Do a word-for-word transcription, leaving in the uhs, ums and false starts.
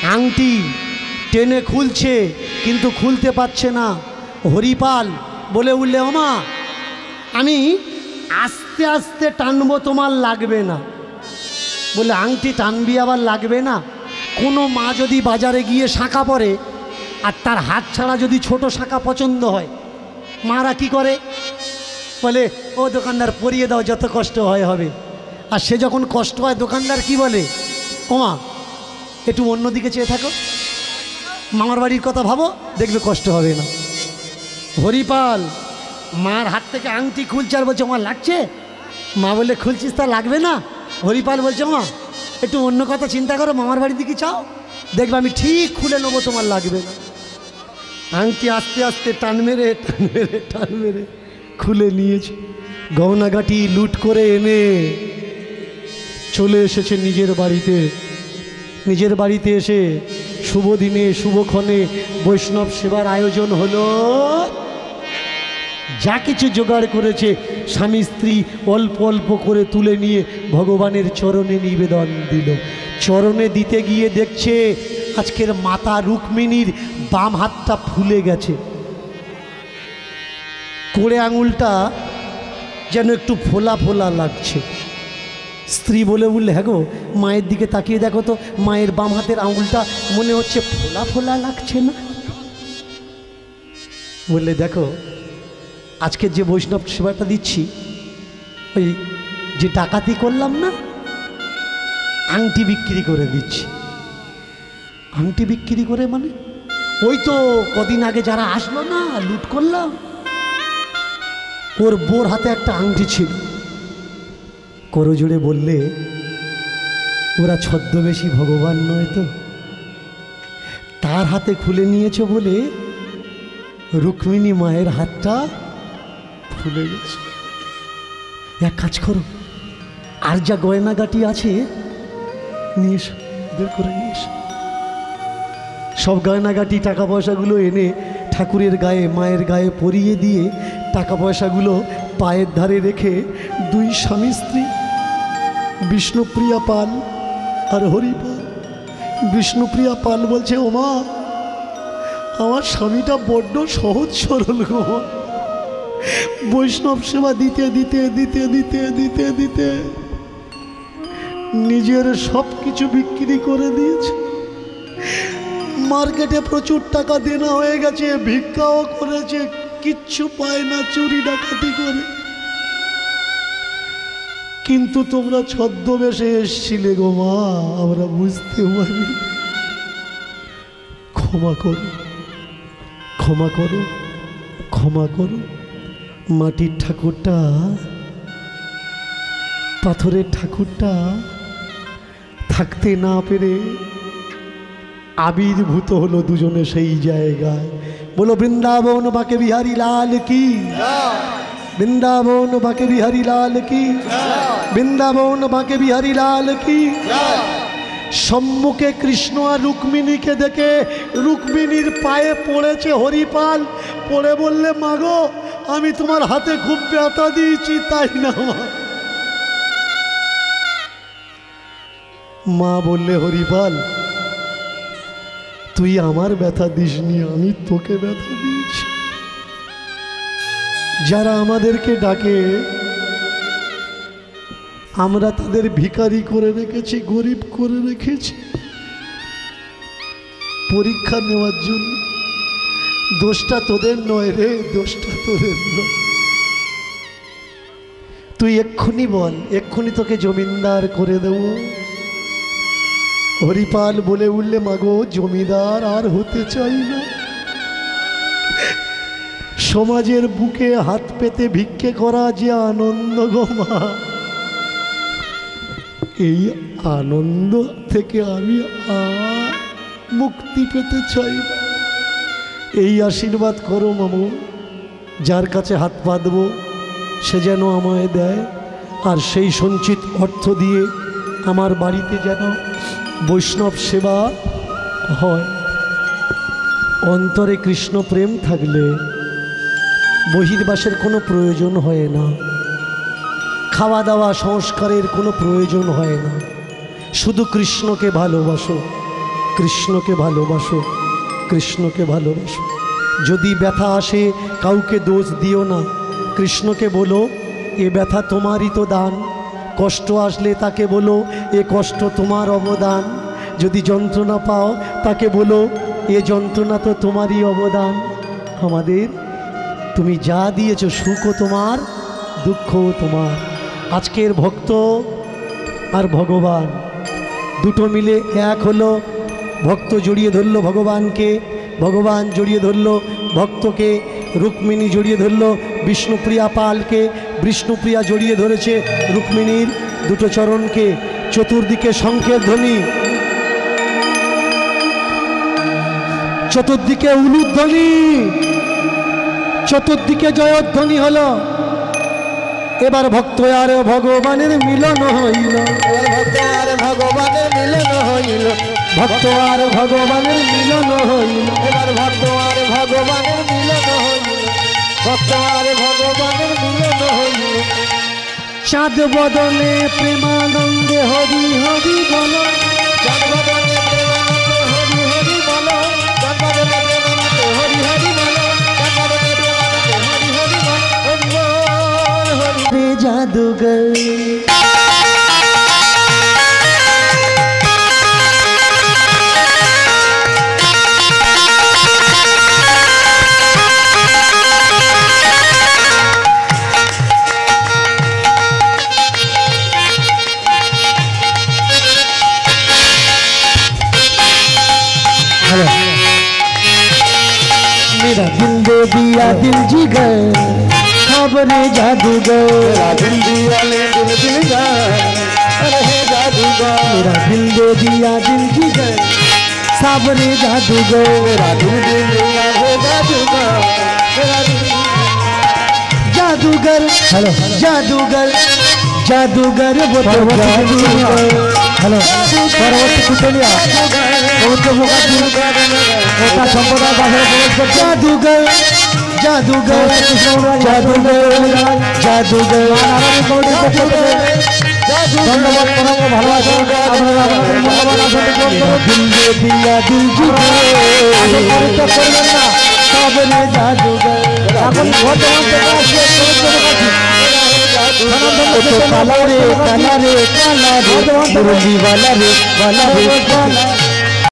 আংটি টেনে খুলছে কিন্তু খুলতে পারছে না। হরিপাল বলে উঠলে, ওমা আমি আস্তে আস্তে টানবো, তোমার লাগবে না। বলে আংটি টানবি আবার লাগবে না? কোনো মা যদি বাজারে গিয়ে শাঁখা পরে আর তার হাত ছাড়া যদি ছোট শাঁখা পছন্দ হয়, মারা কি করে? বলে ও দোকানদার পরিয়ে দাও, যত কষ্ট হয় হবে। আর সে যখন কষ্ট হয় দোকানদার কি বলে, ওমা একটু অন্যদিকে চেয়ে থাকো, মামার বাড়ির কথা ভাবো, দেখবে কষ্ট হবে না। হরিপাল মার হাত থেকে আংটি খুলছে আর বলছে, আমার লাগছে? মা বলে খুলছিস তা লাগবে না? হরিপাল বলছে, মা একটু অন্য কথা চিন্তা করো, মামার বাড়ির দিকে চাও, দেখবে আমি ঠিক খুলে নেবো, তোমার লাগবে না। আংটি আস্তে আস্তে টান মেরে টান মেরে টান মেরে খুলে নিয়েছে। গহনাগাটি লুট করে এনে চলে এসেছে নিজের বাড়িতে। নিজের বাড়িতে এসে শুভ দিনে শুভক্ষণে বৈষ্ণব সেবার আয়োজন হলো। যা কিছু জোগাড় করেছে স্বামী স্ত্রী অল্প অল্প করে তুলে নিয়ে ভগবানের চরণে নিবেদন দিল। চরণে দিতে গিয়ে দেখছে আজকের মাতা রুক্মিণীর বাম হাতটা ফুলে গেছে, কোড়ে আঙুলটা যেন একটু ফোলা ফোলা লাগছে। স্ত্রী বলে বললে, হ্যাঁ গো, মায়ের দিকে তাকিয়ে দেখো তো, মায়ের বাম হাতের আঙুলটা মনে হচ্ছে ফোলা ফোলা লাগছে না? বললে, দেখো আজকে যে বৈষ্ণব সেবাটা দিচ্ছি, ওই যে ডাকাতি করলাম না, আংটি বিক্রি করে দিচ্ছি। আংটি বিক্রি করে মানে? ওই তো কদিন আগে যারা আসলো না, লুট করলাম, ওর বোর হাতে একটা আংটি ছিল। করজোড়ে বললে, ওরা ছদ্মবেশী ভগবান নয় তো, তার হাতে খুলে নিয়েছে বলে রুক্মিণী মায়ের হাতটা ফুলে গেছে। এক কাজ করো, আর যা গয়নাগাটি আছে নিয়ে এসো, বের করে নিয়ে এসো। সব গয়নাগাটি টাকা পয়সাগুলো এনে ঠাকুরের গায়ে মায়ের গায়ে পরিয়ে দিয়ে টাকা পয়সাগুলো পায়ের ধারে রেখে দুই স্বামী স্ত্রী, বিষ্ণুপ্রিয়া পাল আর হরিপাল। বিষ্ণুপ্রিয়া পাল বলছে, ওমা আমার স্বামীটা বড্ড সহজ সরল গো, বৈষ্ণব সেবা দিতে দিতে দিতে দিতে দিতে দিতে নিজের সব কিছু বিক্রি করে দিয়েছে। মার্কেটে প্রচুর টাকা দেনা হয়ে গেছে, ভিক্ষাও করেছে, কিচ্ছু পায় না, চুরি ডাকাতি করে। কিন্তু তোমরা ছদ্মবেশে এসছিলে গো মা, আমরা বুঝতে পারি। ক্ষমা করো, ক্ষমা করো, ক্ষমা করো। মাটির ঠাকুরটা, পাথরের ঠাকুরটা থাকতে না পেরে আবির্ভূত হলো দুজনে সেই জায়গায়। বলো বৃন্দাবন বাঁকে বিহারী লাল কি, বৃন্দাবন বাঁকে বিহারী লাল কি, বৃন্দাবন বাঁকে বিহারী লাল কি। সম্মুখে কৃষ্ণ আর রুক্মিণীকে দেখে রুক্মিণীর পায়ে পড়েছে হরিপাল, পড়ে বললে, মাগো আমি তোমার হাতে খুব ব্যথা দিয়েছি, তাই না? মা বললে, হরিপাল তুই আমার ব্যথা দিসনি, আমি তোকে ব্যথা দিয়েছি। যারা আমাদেরকে ডাকে আমরা তাদের ভিখারি করে রেখেছি, গরিব করে রেখেছি পরীক্ষা নেওয়ার জন্য। দোষটা তোদের নয় রে, দোষটা তোদের নয়। তুই এক্ষুনি বল, এক্ষুনি তোকে জমিদার করে দেব। হরিপাল বলে উঠলে, মাগো জমিদার আর হতে চাই না। সমাজের বুকে হাত পেতে ভিক্ষে করা যে আনন্দ গো মা, এই আনন্দ থেকে আমি আর মুক্তি পেতে চাই না। এই আশীর্বাদ করো মামু, যার কাছে হাত পাতব সে যেন আমায় দেয়, আর সেই সঞ্চিত অর্থ দিয়ে আমার বাড়িতে যেন বৈষ্ণব সেবা হয়। অন্তরে কৃষ্ণ প্রেম থাকলে বহির্বাসের কোনো প্রয়োজন হয় না, খাওয়া দাওয়া সংস্কারের কোনো প্রয়োজন হয় না। শুধু কৃষ্ণকে ভালোবাসো, কৃষ্ণকে ভালোবাসো, কৃষ্ণকে ভালোবাসো। যদি ব্যথা আসে কাউকে দোষ দিও না, কৃষ্ণকে বলো এ ব্যথা তোমারই তো দান। কষ্ট আসলে তাকে বলো এ কষ্ট তোমার অবদান। যদি যন্ত্রণা পাও তাকে বলো এ যন্ত্রণা তো তোমারই অবদান। আমাদের তুমি যা দিয়েছো সুখও তোমার, দুঃখও তোমার। আজকের ভক্ত আর ভগবান দুটো মিলে এক হলো। ভক্ত জড়িয়ে ধরল ভগবানকে, ভগবান জড়িয়ে ধরল ভক্তকে, রুক্মিণী জড়িয়ে ধরল বিষ্ণুপ্রিয়া পালকে, বিষ্ণুপ্রিয়া জড়িয়ে ধরেছে রুক্মিণীর দুটো চরণকে। চতুর্দিকে শঙ্খের ধ্বনি, চতুর্দিকে উলুধ্বনি, চতুর্দিকে জয়ধ্বনি হলো। এবার ভক্ত আর ভগবানের মিলন হইল, ভক্ত আর ভগবানের মিলন হইল, ভক্ত আর ভগবানের মিলন হইল। এবার ভক্ত আর ভগবানের মিলন হইল, ভক্ত আর ভগবানের মিলন হইল। চাঁদ বদনে প্রেমানন্দে হরি হরি বল, চাঁদ বদনে প্রেমানন্দে হরি হরি বল, চাঁদ বদনে প্রেমানন্দে হরি হরি বল, চাঁদ বদনে প্রেমানন্দে হরি হরি বল, হরি বল হরি রে জাদুগর। मेरा दिल दे दिया दिल जिगर, खबरे जादूगर। मेरा दिल दिया ले दिल दिल जान, अरे हे जादूगर। मेरा दिल दे दिया दिल जिगर, साबरे जादूगर। मेरा दिल दिल दिया हे जादूगर, मेरा दिल जादूगर, हेलो जादूगर, जादूगर वो तो जादूगर। हेलो परवर्ती कुटलिया बहुत मोका जादूगर, मोका संप्रदाय भाषा बोल जादूगर, जादूगर, जादूगर, जादूगर। ধন্যবাদ প্রণাম ভালোবাসা আপনারা আপনাদের মূল্যবান আসন দিল দে দিয়া দিল জিগে আসন করবেন না তবে রে জাদুগর। এখন বর্তমান থেকে আসছে কালা রে কালা রে কালা রে মুরলি वाला রে वाला রে